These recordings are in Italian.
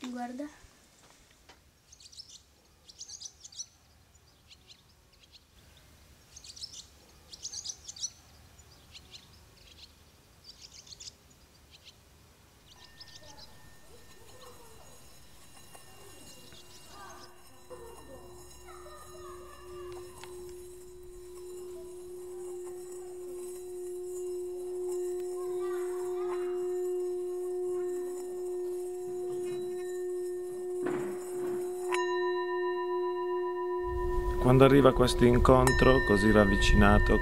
Guarda. Quando arriva questo incontro così ravvicinato,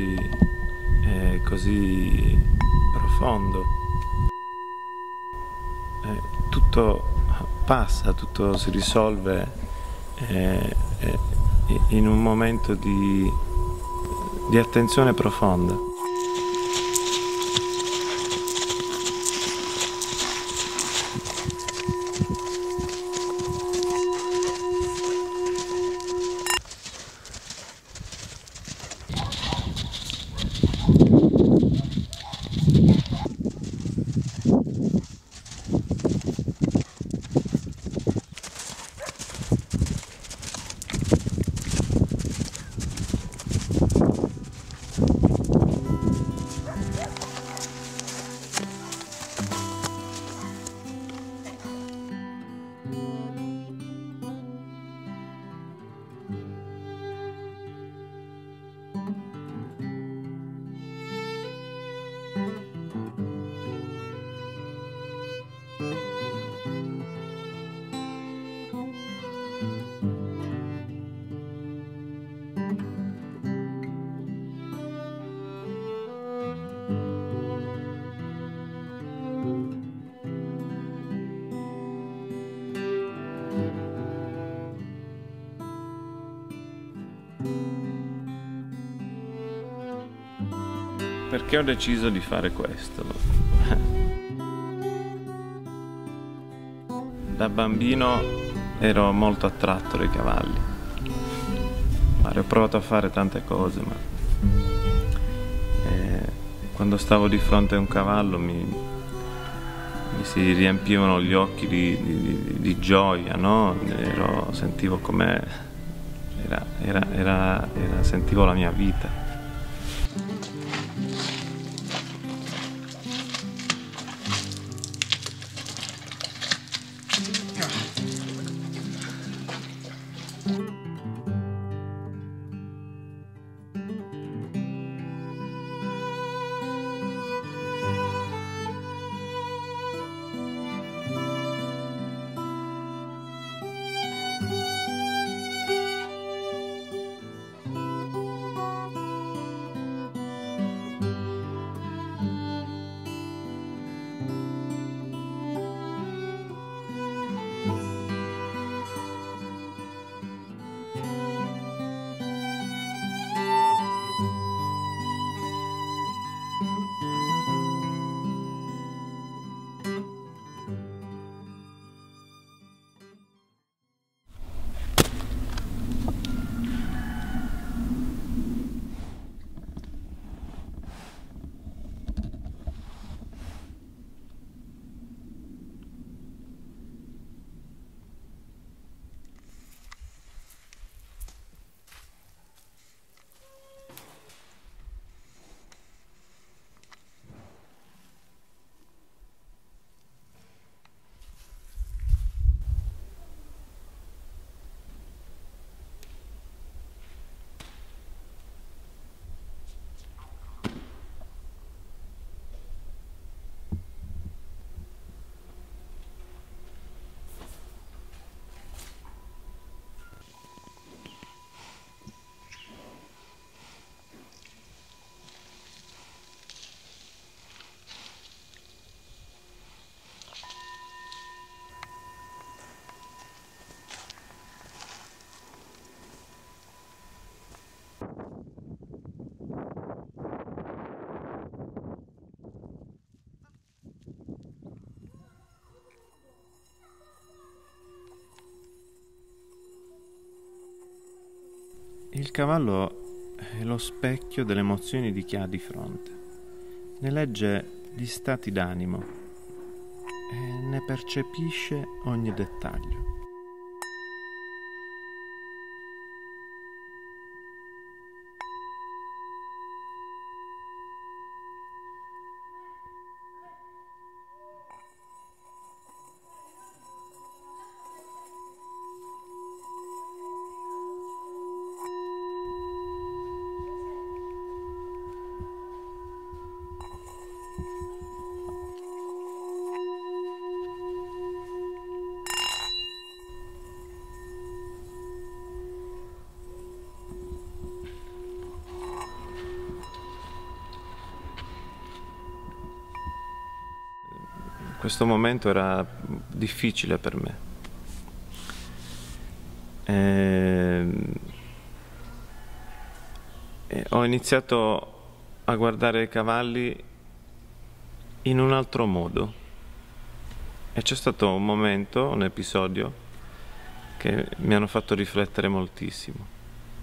così profondo, tutto passa, tutto si risolve in un momento di attenzione profonda. Perché ho deciso di fare questo? Da bambino ero molto attratto dai cavalli. Ho provato a fare tante cose, ma quando stavo di fronte a un cavallo mi si riempivano gli occhi di gioia, no? Sentivo come sentivo la mia vita. Il cavallo è lo specchio delle emozioni di chi ha di fronte. Ne legge gli stati d'animo e ne percepisce ogni dettaglio. Questo momento era difficile per me. E ho iniziato a guardare i cavalli in un altro modo. E c'è stato un momento, un episodio, che mi hanno fatto riflettere moltissimo.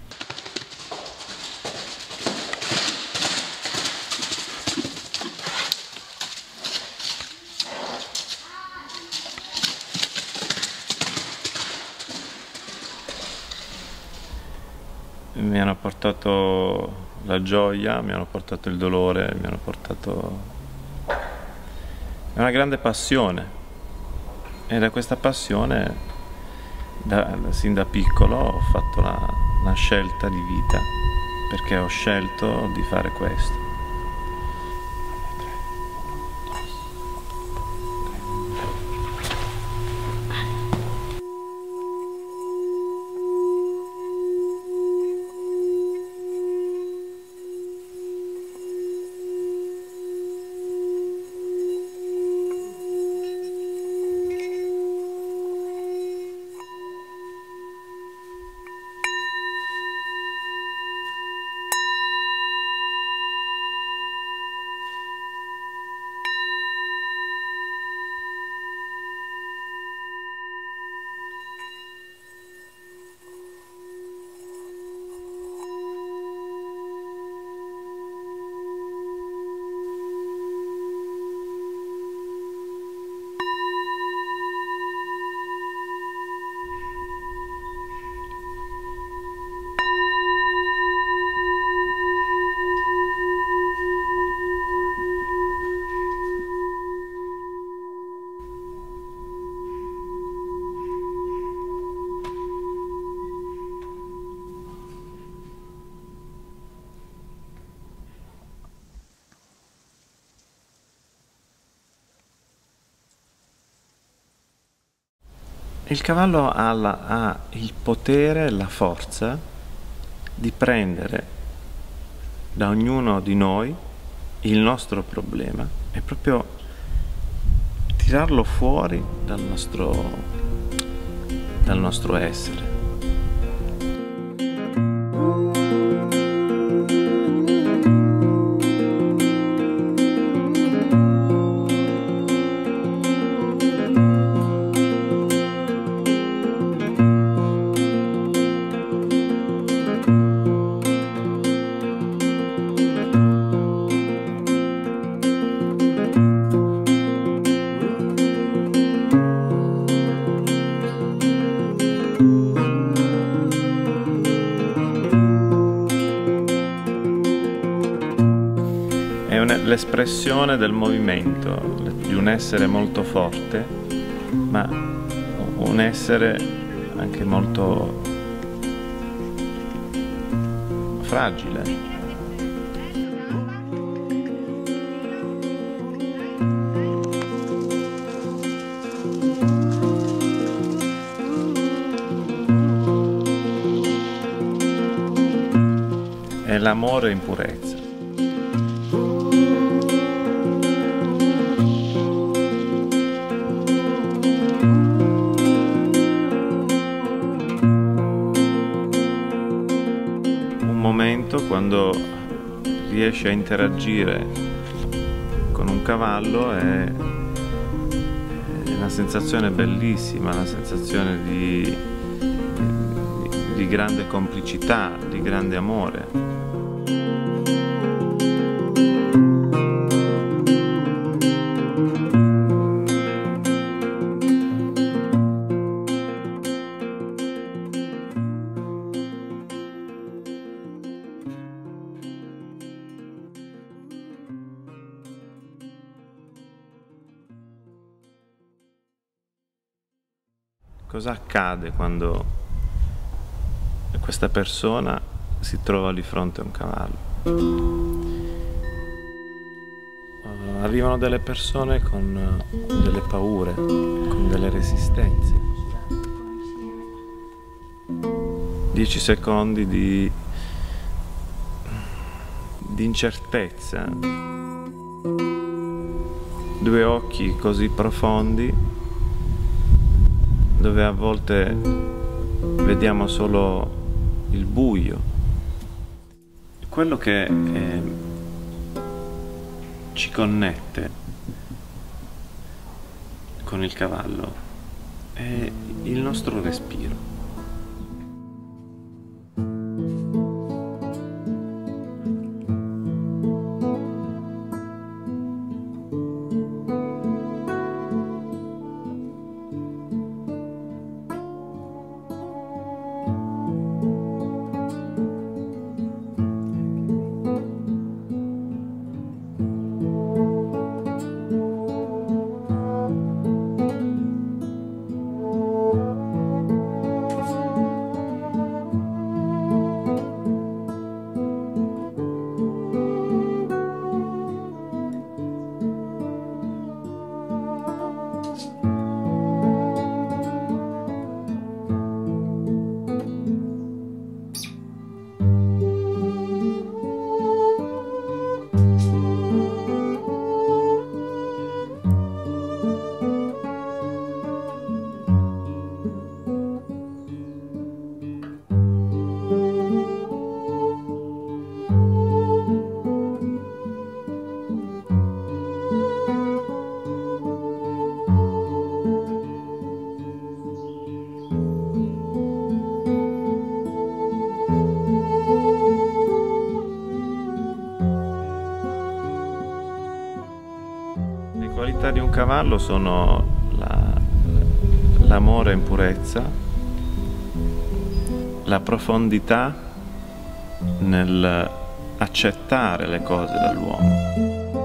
Mi hanno portato la gioia, mi hanno portato il dolore, mi hanno portato una grande passione, e da questa passione sin da piccolo ho fatto una scelta di vita, perché ho scelto di fare questo. Il cavallo ha il potere, la forza di prendere da ognuno di noi il nostro problema e proprio tirarlo fuori dal nostro essere. L'espressione del movimento, di un essere molto forte, ma un essere anche molto fragile. È l'amore in purezza. Quando riesci a interagire con un cavallo è una sensazione bellissima, una sensazione di grande complicità, di grande amore. Cosa accade quando questa persona si trova di fronte a un cavallo? Arrivano delle persone con delle paure, con delle resistenze. 10 secondi di incertezza. 2 occhi così profondi, dove a volte vediamo solo il buio. Quello che ci connette con il cavallo è il nostro respiro. Le qualità di un cavallo sono l'amore in purezza, la profondità nel accettare le cose dall'uomo.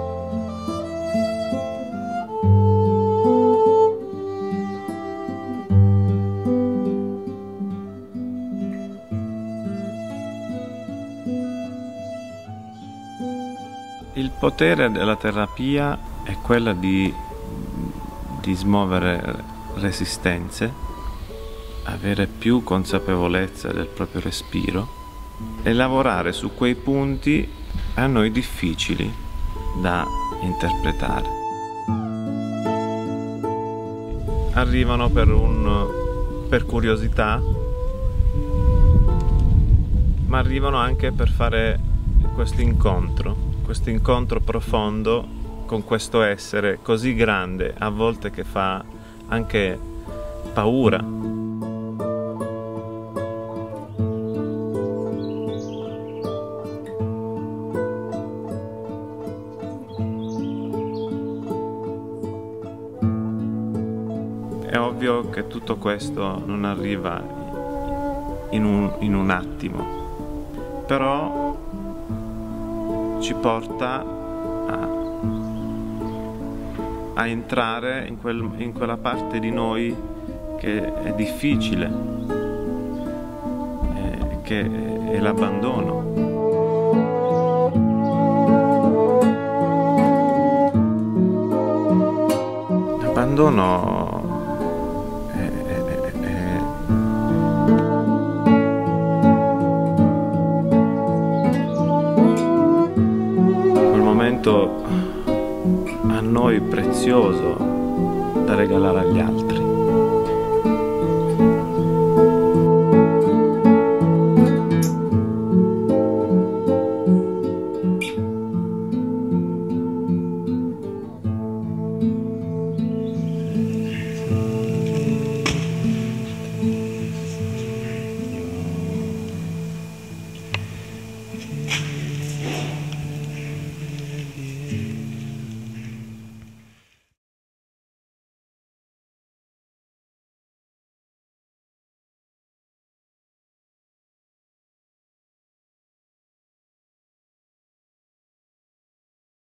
Il potere della terapia è quella di smuovere resistenze, avere più consapevolezza del proprio respiro e lavorare su quei punti a noi difficili da interpretare. Arrivano per curiosità, ma arrivano anche per fare questo incontro profondo con questo essere così grande, a volte che fa anche paura. È ovvio che tutto questo non arriva in un attimo, però ci porta a entrare in quella parte di noi che è difficile, che è l'abbandono. L'abbandono quel momento a noi prezioso da regalare agli altri.